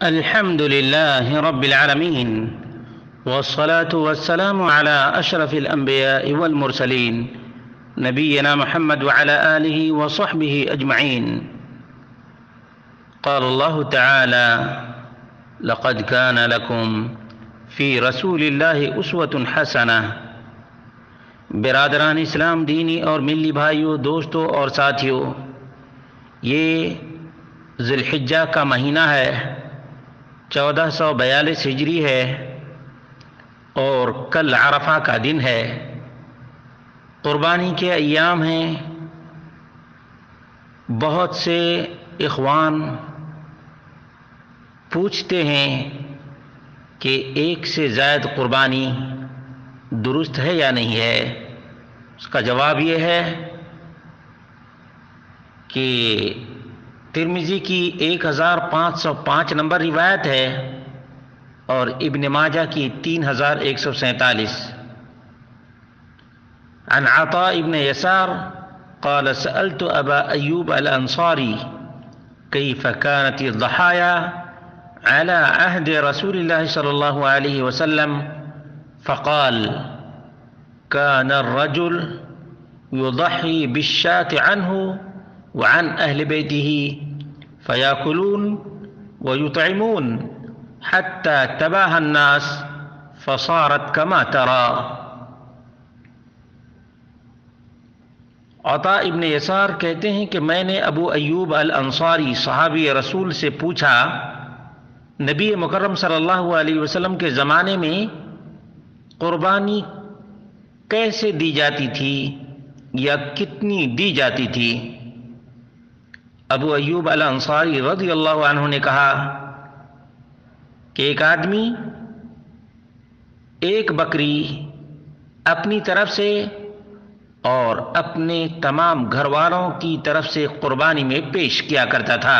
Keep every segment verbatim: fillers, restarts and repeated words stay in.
الحمد لله رب العالمين والصلاة والسلام على أشرف الأنبياء والمرسلين نبينا محمد وعلى آله وصحبه أجمعين. قال الله تعالى: لقد كان لكم في رسول الله أسوة حسنة. برادران اسلام، دینی اور ملی بھائیوں، دوستوں اور ساتھیوں، یہ ذی الحجہ کا مہینہ ہے، چودہ سو بیالیس ہجری ہے اور کل عرفہ کا دن ہے. قربانی کے ایام ہیں. بہت سے اخوان پوچھتے ہیں کہ ایک سے زائد قربانی درست ہے یا نہیں ہے. اس کا جواب یہ ہے کہ ترمذی کی ایک ہزار پانچ سو پانچ نمبر روایت ہے اور ابن ماجہ کی تین ہزار ایک سو سینتالیس. عن عطاء ابن يسار قال: سألت أبا أيوب الأنصاري كيف كانت الضحايا على عهد رسول الله صلى الله عليه وسلم فقال: كان الرجل يضحي بالشاة عنه وعن أهل بيته فيأكلون ويطعمون حتى تباهى الناس فصارت كما ترى. عطاء ابن یسار کہتے ہیں کہ میں نے ابو ایوب الانصاری صحابی رسول سے پوچھا، نبی مکرم صلی اللہ علیہ وسلم کے زمانے میں قربانی کیسے دی جاتی تھی یا کتنی دی جاتی تھی؟ ابو ایوب الانصاری رضی اللہ عنہ نے کہا کہ ایک آدمی ایک بکری اپنی طرف سے اور اپنے تمام گھر والوں کی طرف سے قربانی میں پیش کیا کرتا تھا.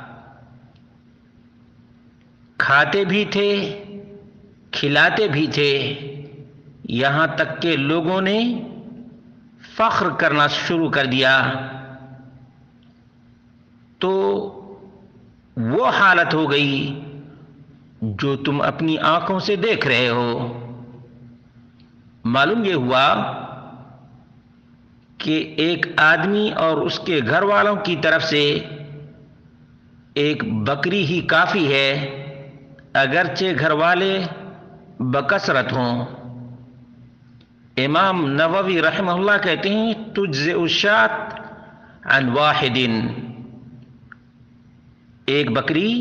کھاتے بھی تھے، کھلاتے بھی تھے، یہاں تک کہ لوگوں نے فخر کرنا شروع کر دیا. تو وہ حالت ہو گئی جو تم اپنی آنکھوں سے دیکھ رہے ہو. معلوم یہ ہوا کہ ایک آدمی اور اس کے گھر والوں کی طرف سے ایک بکری ہی کافی ہے، اگرچہ گھر والے بکثرت ہوں. امام نووی رحمہ اللہ کہتے ہیں: تجزئ الشاة عن واحد. ایک بکری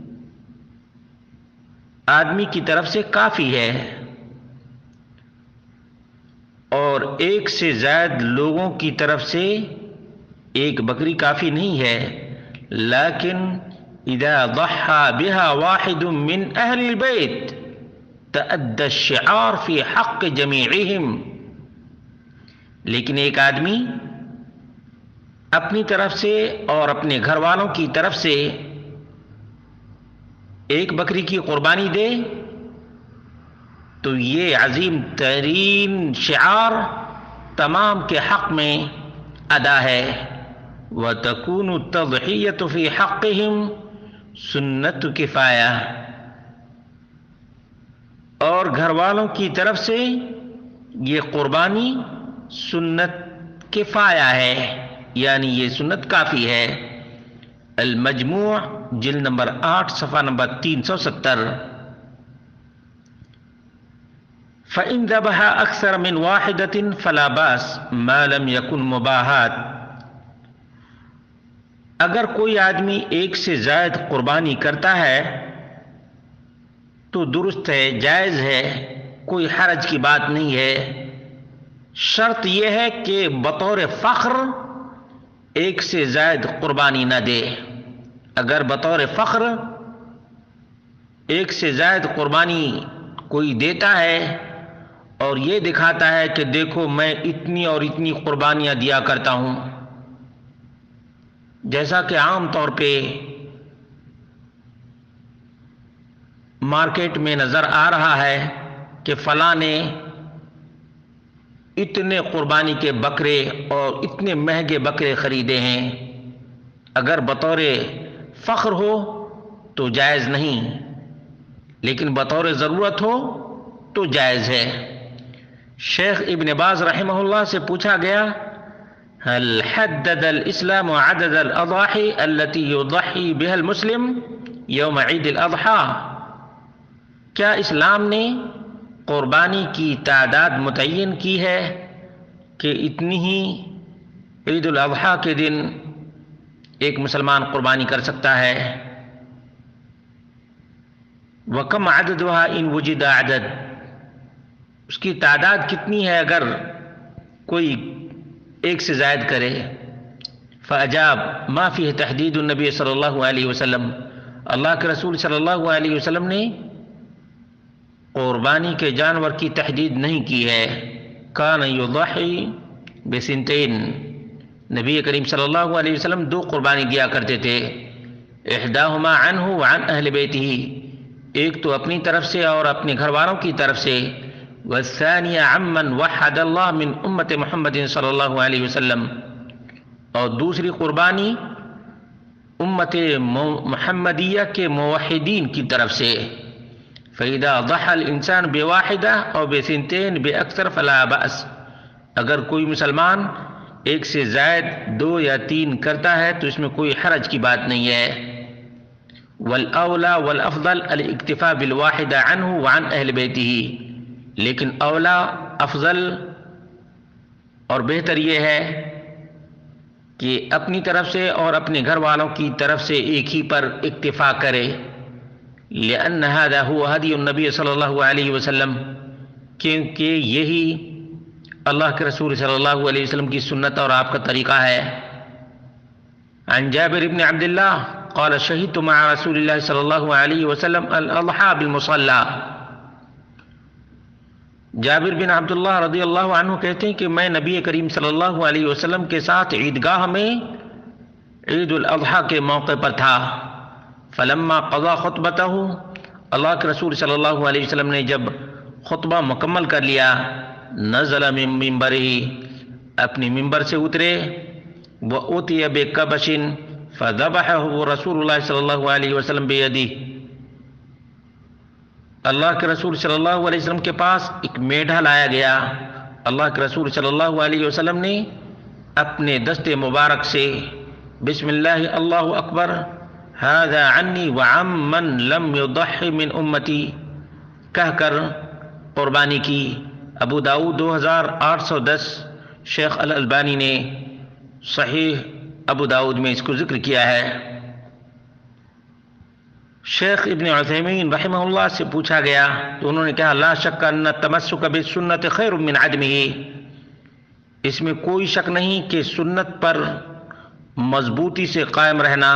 آدمی کی طرف سے کافی ہے اور ایک سے زائد لوگوں کی طرف سے ایک بکری کافی نہیں ہے. لیکن اذا ضحى بها واحد من اہل البیت تأدى الشعار فی حق جمیعہم. لیکن ایک آدمی اپنی طرف سے اور اپنے گھر والوں کی طرف سے ایک بکری کی قربانی دے تو یہ عظیم ترین شعار تمام کے حق میں ادا ہے. وَتَكُونُ التَّضْحِيَّةُ فِي حَقِّهِمْ سُنَّةُ کفایہ. اور گھر والوں کی طرف سے یہ قربانی سنت کفایہ ہے، یعنی یہ سنت کافی ہے. المجموع جلد نمبر آٹھ صفحہ نمبر تین سو ستر. فَإِن ذَبَحَ أَكْثَرَ مِنْ وَاحِدَةٍ فَلَا بَأْسَ مَا لَمْ يَكُنْ مُبَاحَاتٍ. اگر کوئی آدمی ایک سے زائد قربانی کرتا ہے تو درست ہے، جائز ہے، کوئی حرج کی بات نہیں ہے. شرط یہ ہے کہ بطور فخر ایک سے زائد قربانی نہ دے. اگر بطور فخر ایک سے زائد قربانی کوئی دیتا ہے اور یہ دکھاتا ہے کہ دیکھو میں اتنی اور اتنی قربانیاں دیا کرتا ہوں، جیسا کہ عام طور پہ مارکیٹ میں نظر آ رہا ہے کہ فلاں نے اتنے قربانی کے بکرے اور اتنے مہنگے بکرے خریدے ہیں. اگر بطور فخر ہو تو جائز نہیں، لیکن بطور ضرورت ہو تو جائز ہے۔ شیخ ابن باز رحمہ اللہ سے پوچھا گیا هل حدد الاسلام عدد الاضاحی التي يضحي بها المسلم یوم عید الاضحیٰ، کیا اسلام نے قربانی کی تعداد متعین کی ہے کہ اتنی ہی عید الاضحیٰ کے دن ایک مسلمان قربانی کر سکتا ہے؟ وَكَمْ عَدَدُهَا إِن وُجِدَ عَدَد، اس کی تعداد کتنی ہے اگر کوئی ایک سے زائد کرے؟ فَأَجَاب مَا فِيهِ تَحْدِيدُ النَّبِيِّ صلی اللہ علیہ وسلم، اللہ کے رسول صلی اللہ علیہ وسلم نے قربانی کے جانور کی تحدید نہیں کی ہے۔ کان یضحی بسنتین، نبی کریم صلی اللہ علیہ وسلم دو قربانی دیا کرتے تھے، احداہما عنہ وعن اہل بیتہ، ایک تو اپنی طرف سے اور اپنے گھر والوں کی طرف سے، والثانیہ عمن وحد اللہ من امت محمد صلی اللہ علیہ وسلم، اور دوسری قربانی امت محمدیہ کے موحدین کی طرف سے۔ فَإِذَا ضَحَى الْإِنسَانُ بِوَاحِدَةٍ أَوْ بِثِنْتَيْنِ بِأَكْثَرَ فَلَا بَأْسَ، اگر کوئی مسلمان ایک سے زائد دو یا تین کرتا ہے تو اس میں کوئی حرج کی بات نہیں ہے۔ وَالْأَوْلَى وَالْأَفْضَلُ الْاِكْتِفَاءُ بِالْوَاحِدَةِ عَنْهُ وَعَنْ أَهْلِ بَيْتِهِ، لیکن اولا، افضل اور بہتر یہ ہے کہ اپنی طرف سے اور اپنے گھر والوں کی طرف سے ایک ہی پر اکتفا کرے، لأن هذا هو هدي النبی صلی اللہ علیہ وسلم، کیونکہ یہی اللہ کے رسول صلی اللہ علیہ وسلم کی سنت اور آپ کا طریقہ ہے۔ عن جابر بن عبد اللہ قال شہدت مع رسول اللہ صلی اللہ علیہ وسلم الاضحى بالمصلى، جابر بن عبداللہ رضی اللہ عنہ کہتے ہیں کہ میں نبی کریم صلی اللہ علیہ وسلم کے ساتھ عیدگاہ میں عید الاضحیٰ کے موقع پر تھا۔ فلما قضا خطبتہ، اللہ کے رسول صلی اللہ علیہ وسلم نے جب خطبہ مکمل کر لیا، نزل من منبرہ، اپنی منبر سے اترے، وأوتي بكبش فذبحه رسول اللہ صلی اللہ علیہ وسلم بیدہ، اللہ کے رسول صلی اللہ علیہ وسلم کے پاس ایک میڈھا لایا گیا، اللہ کے رسول صلی اللہ علیہ وسلم نے اپنے دست مبارک سے بسم اللہ اللہ اکبر ھذا عنی وعمن لم یضح من امتی کہہ کر قربانی کی۔ ابو داؤد دو ہزار آٹھ سو دس، شیخ الالبانی نے صحیح ابو داؤد میں اس کو ذکر کیا ہے۔ شیخ ابن عثیمین رحمہ اللہ سے پوچھا گیا تو انہوں نے کہا لا شک ان التمسک بالسنت خیر من عدمہ، اس میں کوئی شک نہیں کہ سنت پر مضبوطی سے قائم رہنا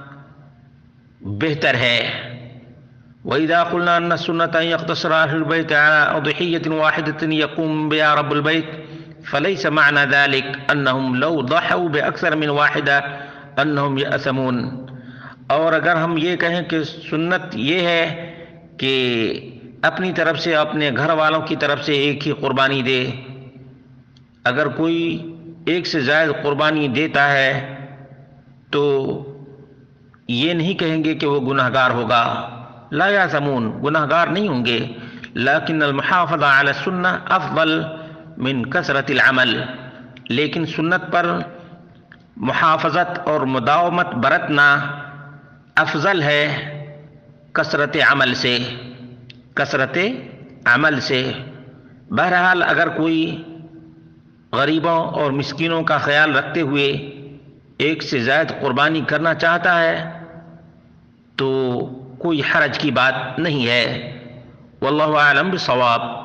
بہتر ہے۔ وَإِذَا قُلْنَا أَنَّ السُّنَّةَ أَن يَقْتَصِرَ أَهْلُ الْبَيْتِ عَلَى أُضْحِيَّةٍ وَاحِدَةٍ يَقُومُ بِهَا رَبُّ الْبَيْتِ فَلَيْسَ مَعْنَى ذَلِكَ أَنَّهُمْ لَوْ ضَحَوْا بِأَكْثَرَ مِنْ وَاحِدَةٍ أَنَّهُمْ يَأْثَمُونَ، اور اگر ہم یہ کہیں کہ سنت یہ ہے کہ اپنی طرف سے اپنے گھر والوں کی طرف سے ایک ہی قربانی دے، اگر کوئی ایک سے زائد قربانی دیتا ہے تو یہ نہیں کہیں گے کہ وہ گناہگار ہوگا، لا یعصمون، گناہگار نہیں ہوں گے، لیکن المحافظہ علی السنہ افضل من کثرت العمل، لیکن سنت پر محافظت اور مداومت برتنا افضل ہے کثرت عمل سے، کثرت عمل سے۔ بہرحال اگر کوئی غریبوں اور مسکینوں کا خیال رکھتے ہوئے ایک سے زائد قربانی کرنا چاہتا ہے تو کوئی حرج کی بات نہیں ہے۔ واللہ اعلم بالصواب۔